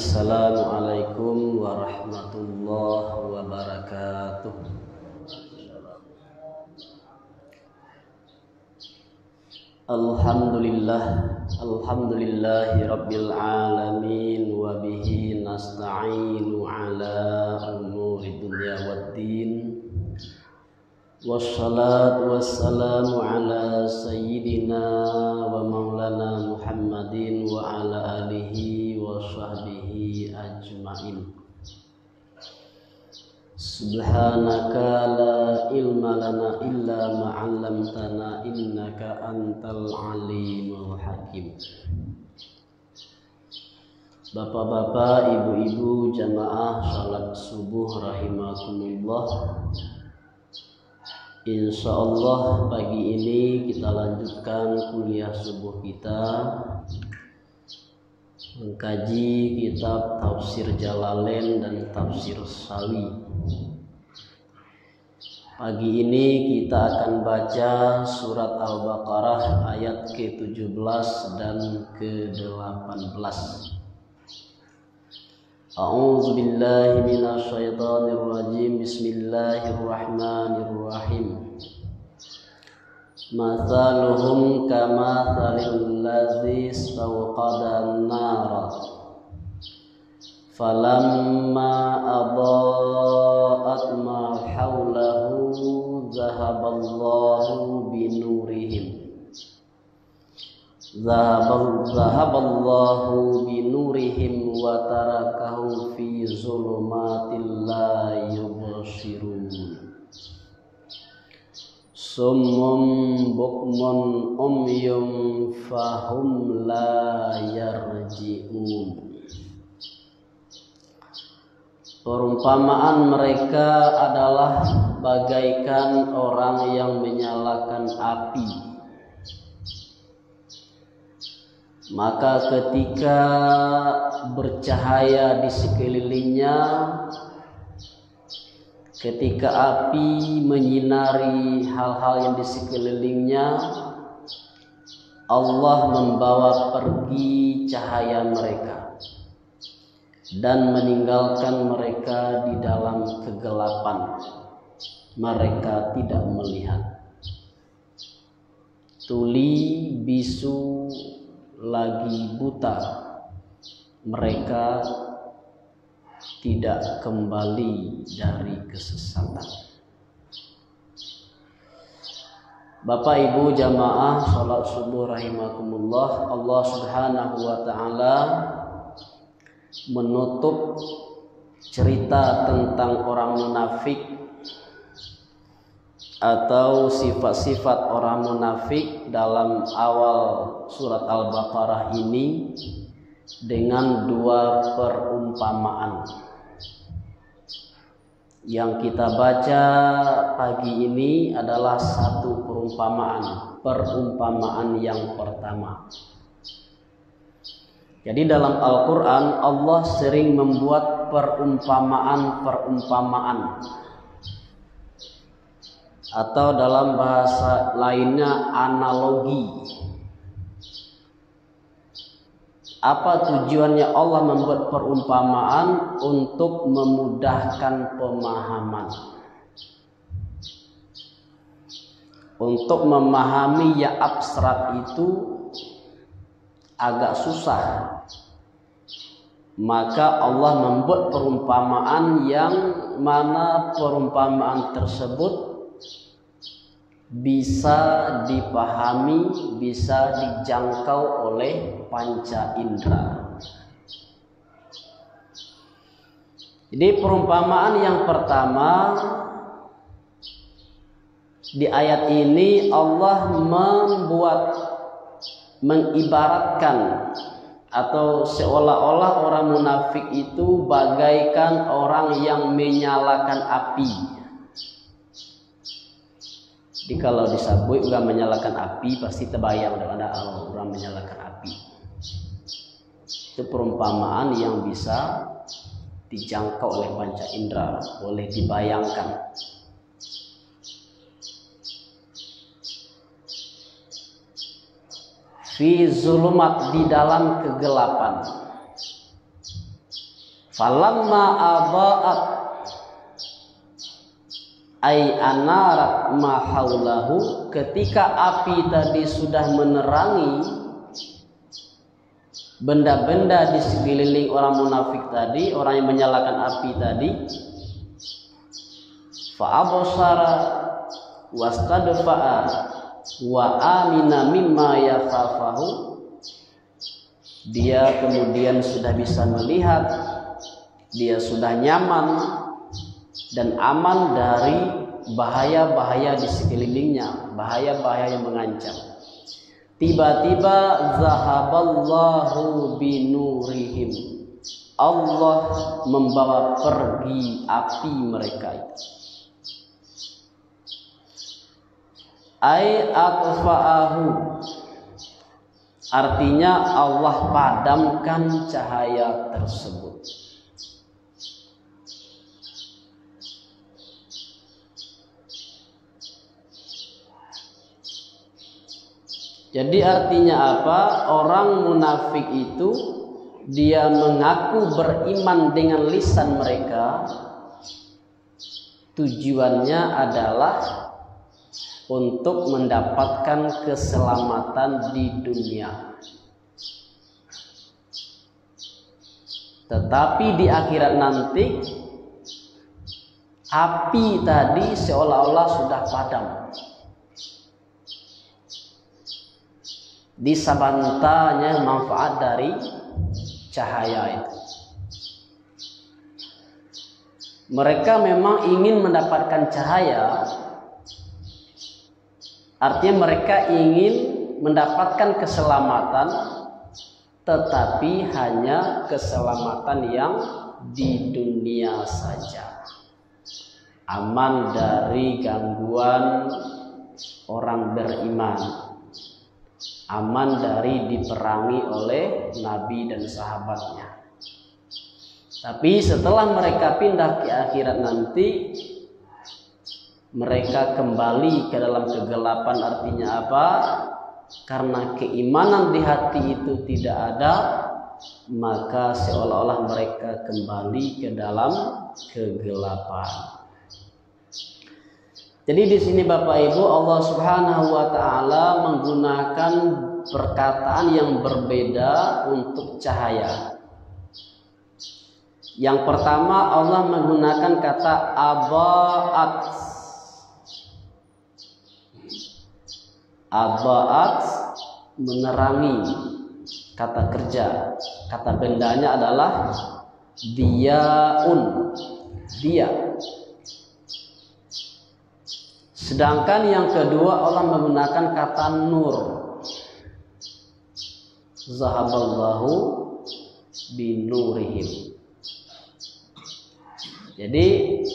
Assalamualaikum warahmatullahi wabarakatuh. Alhamdulillahi rabbil alamin wa bihi nasta'inu ala umuri dunya waddin. Wassalatu wassalamu ala sayyidina wa maulana Muhammadin wa ala alihi wa sahbihi ajma'in. Subhanaka la ilma lana illa ma 'allamtana innaka antal alimul hakim. Bapak-bapak, ibu-ibu, jamaah salat subuh rahimakumullah. Insyaallah pagi ini kita lanjutkan kuliah subuh kita, mengkaji kitab Tafsir Jalalain dan Tafsir Sawi. Pagi ini kita akan baca surat Al-Baqarah ayat ke-17 dan ke-18. A'udzu billahi minasyaitonir rajim. Bismillahirrahmanirrahim. Mathaluhum kamathalil ladzi istawqada an-nara falamma adaa'at ma hawlahu dhahaballahu binurihim wa tarakahum fi zulumatil la yubsirun. Summum bukmun umyum fahum la yarji'un. Perumpamaan mereka adalah bagaikan orang yang menyalakan api. Maka ketika bercahaya di sekelilingnya, ketika api menyinari hal-hal yang di sekelilingnya, Allah membawa pergi cahaya mereka dan meninggalkan mereka di dalam kegelapan. Mereka tidak melihat. Tuli, bisu, lagi buta, mereka tidak kembali dari kesesatan. Bapak Ibu jamaah salat subuh rahimakumullah, Allah Subhanahu wa taala menutup cerita tentang orang munafik atau sifat-sifat orang munafik dalam awal surat Al-Baqarah ini dengan dua perumpamaan. Yang kita baca pagi ini adalah satu perumpamaan yang pertama. Jadi dalam Al-Quran Allah sering membuat perumpamaan atau dalam bahasa lainnya analogi. Apa tujuannya Allah membuat perumpamaan? Untuk memudahkan pemahaman, untuk memahami yang abstrak itu agak susah. Maka Allah membuat perumpamaan yang mana perumpamaan tersebut bisa dipahami, bisa dijangkau oleh panca indera. Jadi perumpamaan yang pertama di ayat ini Allah mengibaratkan atau seolah-olah orang munafik itu bagaikan orang yang menyalakan api. Jadi kalau disabui udah menyalakan api, pasti terbayang ada orang menyalakan api. Itu perumpamaan yang bisa dijangkau oleh panca indera, boleh dibayangkan. Fi zulumat, di dalam kegelapan. Falamma adaat ay anarat ma haulahu, ketika api tadi sudah menerangi benda-benda di sekeliling orang munafik tadi, orang yang menyalakan api tadi, fa absara wastadfa'a wa amina mimma yakhafahu, dia kemudian sudah bisa melihat, dia sudah nyaman dan aman dari bahaya-bahaya di sekelilingnya, bahaya-bahaya yang mengancam. Tiba-tiba zahaballahu binurihim, Allah membawa pergi api mereka itu. Ai atfa'ahu, artinya Allah padamkan cahaya tersebut. Jadi artinya apa? Orang munafik itu dia mengaku beriman dengan lisan mereka, tujuannya adalah untuk mendapatkan keselamatan di dunia. Tetapi di akhirat nanti api tadi seolah-olah sudah padam, disabantanya manfaat dari cahaya itu. Mereka memang ingin mendapatkan cahaya, artinya mereka ingin mendapatkan keselamatan, tetapi hanya keselamatan yang di dunia saja, aman dari gangguan orang beriman, aman dari diperangi oleh Nabi dan sahabatnya. Tapi setelah mereka pindah ke akhirat nanti, mereka kembali ke dalam kegelapan. Artinya apa? Karena keimanan di hati itu tidak ada, maka seolah-olah mereka kembali ke dalam kegelapan. Jadi di sini Bapak Ibu, Allah Subhanahu wa taala menggunakan perkataan yang berbeda untuk cahaya. Yang pertama, Allah menggunakan kata abaat. Abaat menerangi, kata kerja, kata bendanya adalah diaun, dia. Sedangkan yang kedua Allah menggunakan kata nur, zahaballahu binurihim. Jadi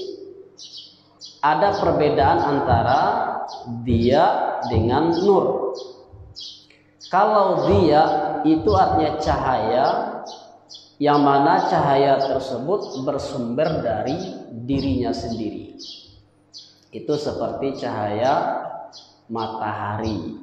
ada perbedaan antara dia dengan nur. Kalau dia itu artinya cahaya, yang mana cahaya tersebut bersumber dari dirinya sendiri. Itu seperti cahaya matahari.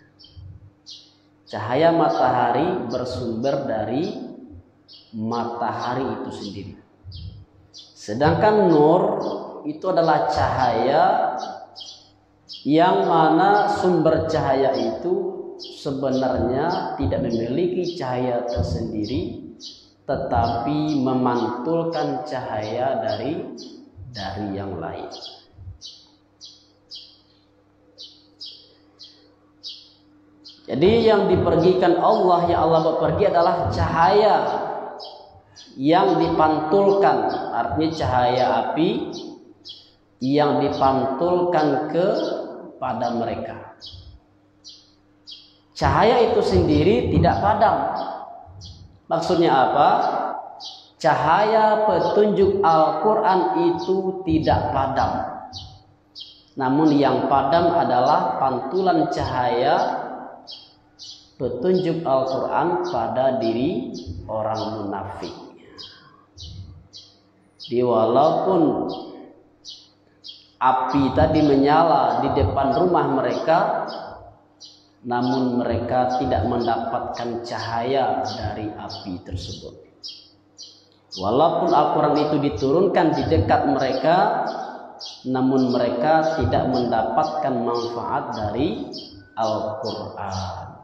Cahaya matahari bersumber dari matahari itu sendiri. Sedangkan nur itu adalah cahaya yang mana sumber cahaya itu sebenarnya tidak memiliki cahaya tersendiri, tetapi memantulkan cahaya dari yang lain. Jadi yang dipergikan Allah, yang Allah berpergi adalah cahaya yang dipantulkan, artinya cahaya api yang dipantulkan kepada mereka. Cahaya itu sendiri tidak padam. Maksudnya apa? Cahaya petunjuk Al-Quran itu tidak padam. Namun yang padam adalah pantulan cahaya petunjuk Al-Quran pada diri orang munafik. Jadi walaupun api tadi menyala di depan rumah mereka, namun mereka tidak mendapatkan cahaya dari api tersebut. Walaupun Al-Quran itu diturunkan di dekat mereka, namun mereka tidak mendapatkan manfaat dari Al-Quran.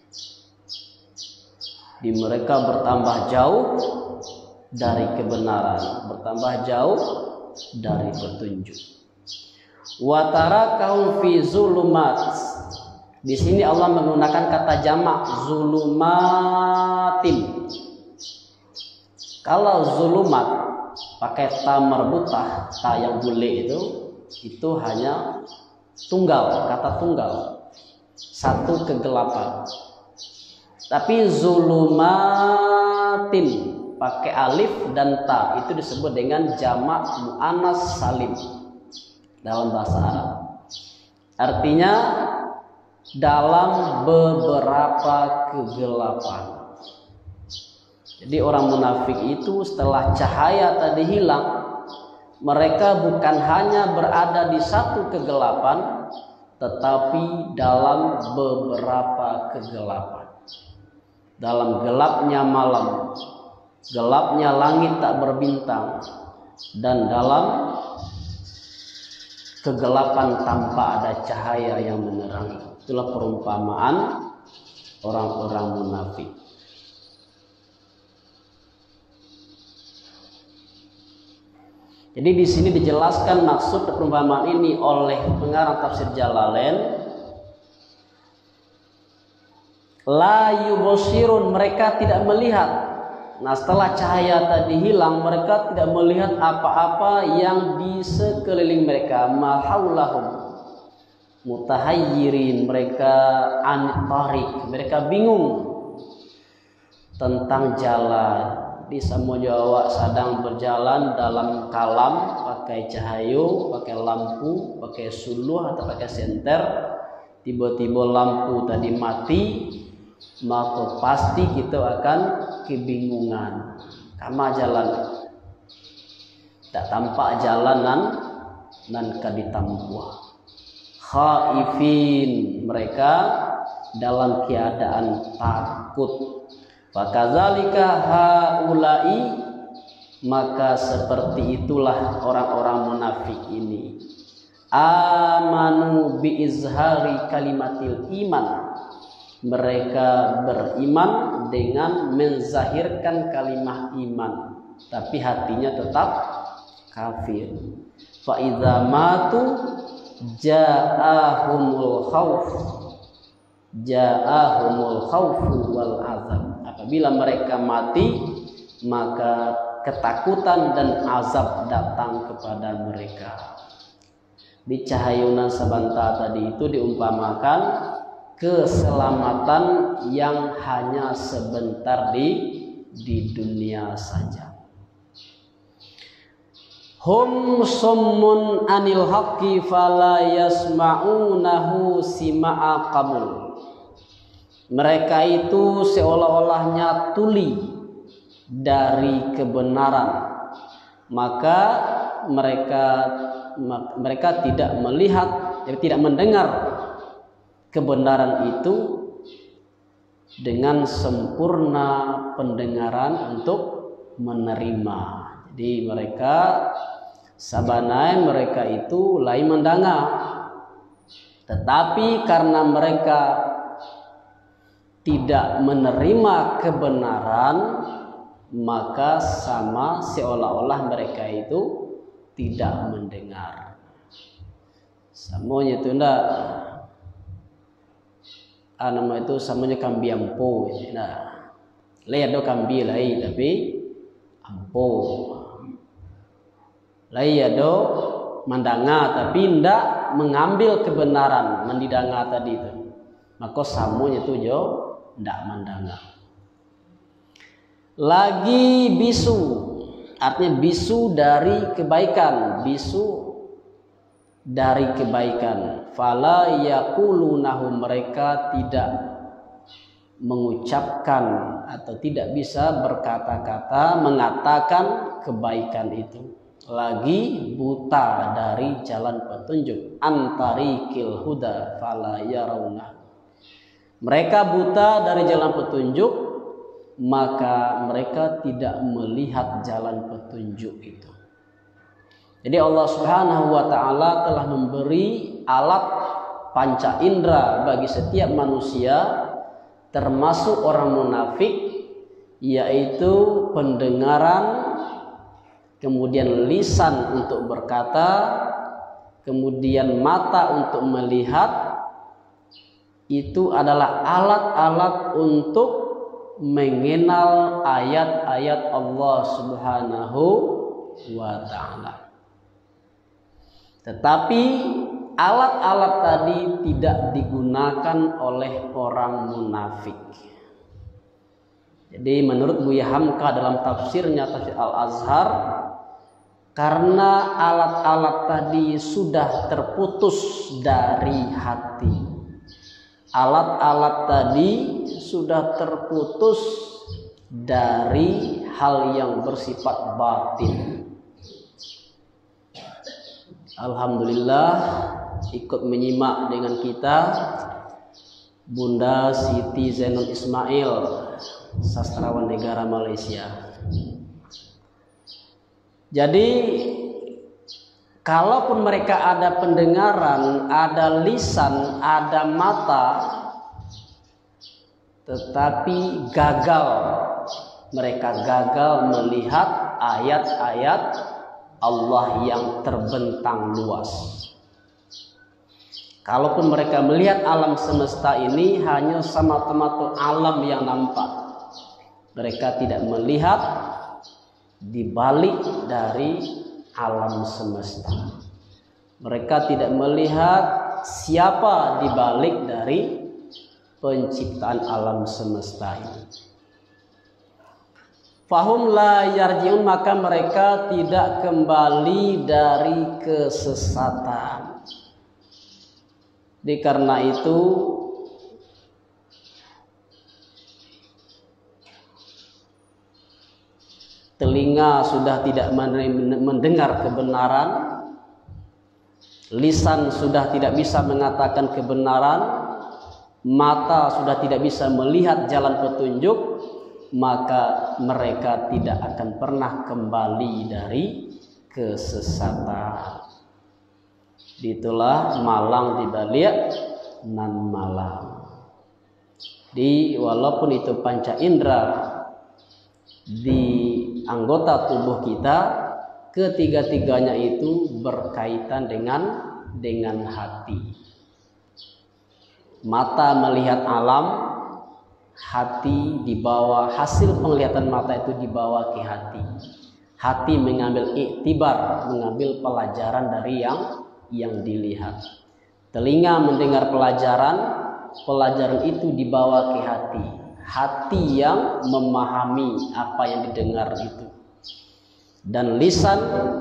Di mereka bertambah jauh dari kebenaran, bertambah jauh dari petunjuk. Wa tarakahum fi zulumat. Di sini Allah menggunakan kata jamak zulumatin. Kalau zulumat pakai ta marbutah, ta yang bule itu hanya tunggal, kata tunggal, satu kegelapan. Tapi zulumatin pakai alif dan ta itu disebut dengan jamak muannas salim dalam bahasa Arab. Artinya dalam beberapa kegelapan. Jadi orang munafik itu setelah cahaya tadi hilang, mereka bukan hanya berada di satu kegelapan, tetapi dalam beberapa kegelapan. Dalam gelapnya malam, gelapnya langit tak berbintang, dan dalam kegelapan tanpa ada cahaya yang menerangi. Itulah perumpamaan orang-orang munafik. Jadi di sini dijelaskan maksud perumpamaan ini oleh pengarang tafsir Jalalain. La yubsirun, mereka tidak melihat. Nah, setelah cahaya tadi hilang, mereka tidak melihat apa-apa yang di sekeliling mereka. Ma haulahum mutahayyirin, mereka anitarik, mereka bingung tentang jalan. Di Samudra Jawa sedang berjalan dalam kalam, pakai cahayu, pakai lampu, pakai suluh atau pakai senter. Tiba-tiba lampu tadi mati, maka pasti kita akan kebingungan. Kama jalan, tak tampak jalanan nan kaditampuh. Khaifin, mereka dalam keadaan takut. Fakadzalika haulai, maka seperti itulah orang-orang munafik ini. Amanu bi izhari kalimatil iman, mereka beriman dengan menzahirkan kalimah iman, tapi hatinya tetap kafir. Fa idza matu ja'ahumul khaufu wal azab. Apabila mereka mati, maka ketakutan dan azab datang kepada mereka. Di cahayuna sabanta tadi itu diumpamakan keselamatan yang hanya sebentar di dunia saja. Hum summun anil haqqi fala yasma'unahu sima'a qabul. Mereka itu seolah-olahnya tuli dari kebenaran, maka mereka tidak melihat, tidak mendengar kebenaran itu dengan sempurna pendengaran untuk menerima. Jadi mereka sabanai mereka itu lain mendengar, tetapi karena mereka tidak menerima kebenaran, maka sama seolah-olah mereka itu tidak mendengar. Samonya itu ndak nama itu samanya kambi ampo. Nah, lihat do kambi lai tapi ampo. Lai do mandanga tapi ndak mengambil kebenaran mendidanga tadi itu. Maka samonya itu jo ndak mandanga. Lagi bisu, artinya bisu dari kebaikan, bisu dari kebaikan. Fala yaqulunahu, mereka tidak mengucapkan atau tidak bisa berkata-kata mengatakan kebaikan itu. Lagi buta dari jalan petunjuk, antarikil huda fala yarawna. Mereka buta dari jalan petunjuk, maka mereka tidak melihat jalan petunjuk itu. Jadi Allah Subhanahu wa taala telah memberi alat panca indera bagi setiap manusia, termasuk orang munafik, yaitu pendengaran, kemudian lisan untuk berkata, kemudian mata untuk melihat. Itu adalah alat-alat untuk mengenal ayat-ayat Allah Subhanahu wa ta'ala. Tetapi alat-alat tadi tidak digunakan oleh orang munafik. Jadi menurut Buya Hamka dalam tafsirnya, tafsir Al-Azhar, karena alat-alat tadi sudah terputus dari hati. Alat-alat tadi sudah terputus dari hal yang bersifat batin. Alhamdulillah ikut menyimak dengan kita Bunda Siti Zainul Ismail, sastrawan negara Malaysia. Jadi kalaupun mereka ada pendengaran, ada lisan, ada mata, tetapi gagal, mereka gagal melihat ayat-ayat Allah yang terbentang luas. Kalaupun mereka melihat alam semesta ini hanya semata-mata alam yang nampak, mereka tidak melihat di balik dari alam semesta. Mereka tidak melihat siapa di balik dari penciptaan alam semesta ini. Fahum la yarji'un, maka mereka tidak kembali dari kesesatan. Karena itu telinga sudah tidak mendengar kebenaran, lisan sudah tidak bisa mengatakan kebenaran, mata sudah tidak bisa melihat jalan petunjuk, maka mereka tidak akan pernah kembali dari kesesatan. Itulah malang di balik nan malang. Walaupun itu panca indera di anggota tubuh kita, ketiga-tiganya itu berkaitan dengan hati. Mata melihat alam, hati dibawa, hasil penglihatan mata itu dibawa ke hati. Hati mengambil iktibar, mengambil pelajaran dari yang dilihat. Telinga mendengar pelajaran, pelajaran itu dibawa ke hati. Hati yang memahami apa yang didengar itu. Dan lisan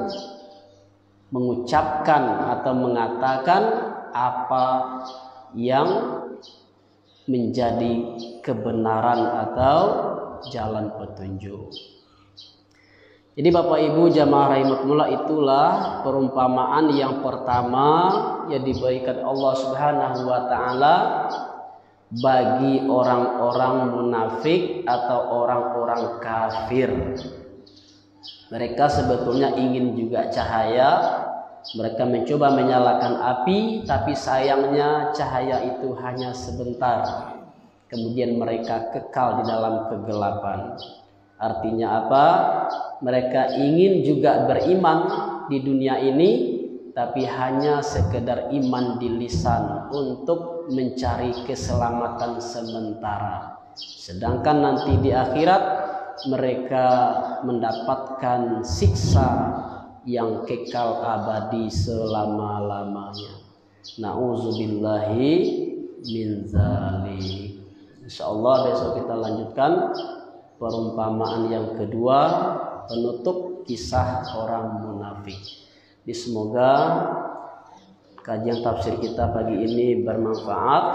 mengucapkan atau mengatakan apa yang menjadi kebenaran atau jalan petunjuk. Jadi Bapak Ibu jamaah rahimakumullah, itulah perumpamaan yang pertama yang diberikan Allah Subhanahu wa taala bagi orang-orang munafik atau orang-orang kafir. Mereka sebetulnya ingin juga cahaya, mereka mencoba menyalakan api, tapi sayangnya cahaya itu hanya sebentar. Kemudian mereka kekal di dalam kegelapan. Artinya apa? Mereka ingin juga beriman di dunia ini, tapi hanya sekedar iman di lisan untuk mencari keselamatan sementara. Sedangkan nanti di akhirat mereka mendapatkan siksa yang kekal abadi selama-lamanya. Nauzubillahi min dzalik. Insyaallah besok kita lanjutkan perumpamaan yang kedua, penutup kisah orang munafik. Semoga kajian tafsir kita pagi ini bermanfaat,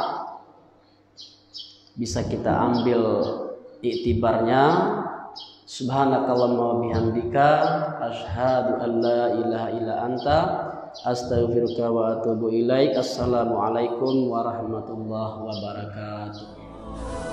bisa kita ambil iktibarnya. Subhanakallahumma wa bihamdika asyhadu an la ilaha illa anta astaghfiruka wa atubu ilaik. Assalamualaikum warahmatullahi wabarakatuh.